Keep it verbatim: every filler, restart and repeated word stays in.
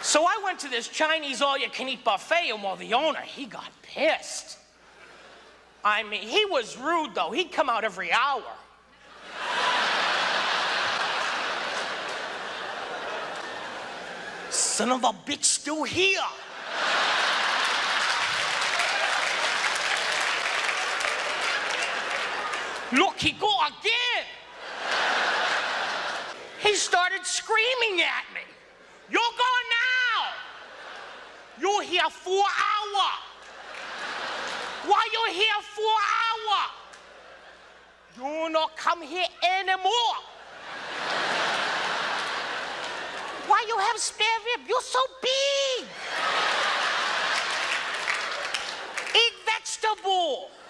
So I went to this Chinese all-you-can-eat buffet, and well, the owner, he got pissed. I mean, he was rude, though. He'd come out every hour. Son of a bitch, still here. Look, he go again. He started screaming at me. You're going now. You're here for an hour. Why you here for an hour? You not come here anymore. Why you have spare rib? You're so big. Eat vegetable.